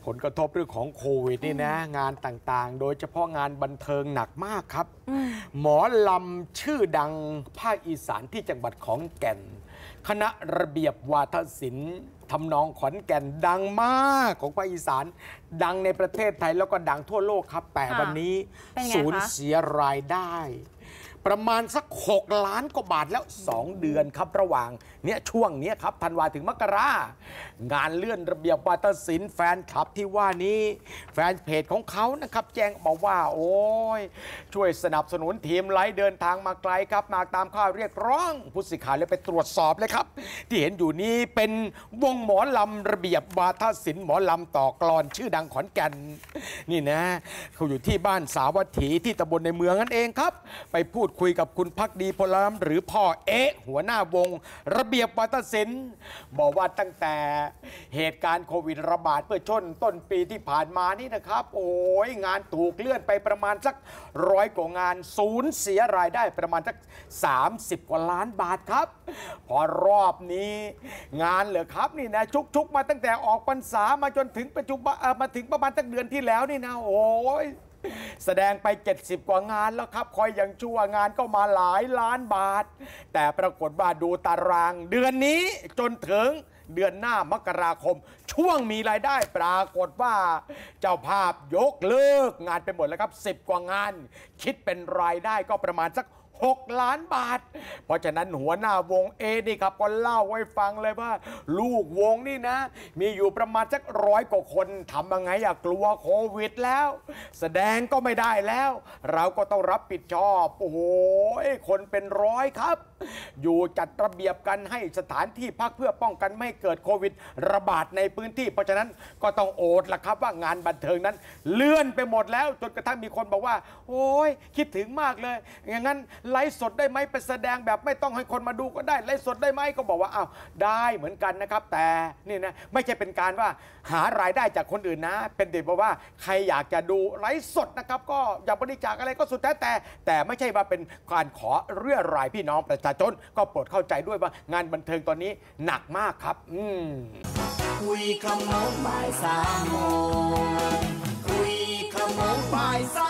ผลกระทบเรื่องของโควิดนี่นะงานต่างๆโดยเฉพาะงานบันเทิงหนักมากครับหมอลำชื่อดังภาคอีสานที่จังหวัดขอนแก่นคณะระเบียบวาทศิลป์ทำนองขอนแก่นดังมากของภาคอีสานดังในประเทศไทยแล้วก็ดังทั่วโลกครับแต่วันนี้สูญเสียรายได้ประมาณสัก6 ล้านกว่าบาทแล้ว2 เดือนครับระหว่างช่วงนี้ครับธันวาถึงมกรางานเลื่อนระเบียบวาทศิลป์แฟนคลับที่ว่านี้แฟนเพจของเขานะครับแจ้งบอกว่าโอ้ยช่วยสนับสนุนทีมไลฟ์เดินทางมาไกลครับมาตามข้อเรียกร้องผู้สื่อข่าวเลยไปตรวจสอบเลยครับที่เห็นอยู่นี้เป็นวงหมอลำระเบียบวาทศิลป์หมอลำต่อกลอนชื่อดังขอนแก่นนี่นะเขาอยู่ที่บ้านสาวัตถีที่ตำบลในเมืองนั่นเองครับไปพูดคุยกับคุณภักดีพลล้ำหรือพ่อหัวหน้าวงระเบียบวาทศิลป์บอกว่าตั้งแต่เหตุการณ์โควิดระบาดเมื่อช่วงต้นปีที่ผ่านมานี่นะครับโอ้ยงานถูกเลื่อนไปประมาณสัก100 กว่างานสูญเสียรายได้ประมาณสัก30 กว่าล้านบาทครับพอรอบนี้งานเหรอครับนี่นะชุกมาตั้งแต่ออกพรรษามาจนถึงปัจจุบันมาถึงประมาณตั้งเดือนที่แล้วนี่นะโอ้ยแสดงไป70 กว่างานแล้วครับคอยอย่างชั่วงานก็มาหลายล้านบาทแต่ปรากฏว่าดูตารางเดือนนี้จนถึงเดือนหน้ามกราคมช่วงมีรายได้ปรากฏว่าเจ้าภาพยกเลิกงานไปหมดแล้วครับ10 กว่างานคิดเป็นรายได้ก็ประมาณสัก6 ล้านบาทเพราะฉะนั้นหัวหน้าวงนี่ครับก็เล่าไว้ฟังเลยว่าลูกวงนี่นะมีอยู่ประมาณสัก100 กว่าคนทำยังไงกลัวโควิดแล้วแสดงก็ไม่ได้แล้วเราก็ต้องรับผิดชอบโอ้โหคนเป็น100ครับอยู่จัดระเบียบกันให้สถานที่พักเพื่อป้องกันไม่ให้เกิดโควิดระบาดในพื้นที่เพราะฉะนั้นก็ต้องโอดล่ะครับว่างานบันเทิงนั้นเลื่อนไปหมดแล้วจนกระทั่งมีคนบอกว่าโอ้ยคิดถึงมากเลยอย่างนั้นไลฟ์สดได้ไหมไปแสดงแบบไม่ต้องให้คนมาดูก็ได้ไลฟ์สดได้ไหมก็บอกว่าอ้าวได้เหมือนกันนะครับแต่นี่นะไม่ใช่เป็นการว่าหารายได้จากคนอื่นนะเป็นเด็กบอกว่าใครอยากจะดูไลฟ์สดนะครับก็อยากบริจาคอะไรก็สุดแต่ไม่ใช่ว่าเป็นการขอเรื่อรายพี่น้องประชาชนก็โปรดเข้าใจด้วยว่างานบันเทิงตอนนี้หนักมากครับคุยขโมงบ่าย3 โมงคุยขโมงบ่าย3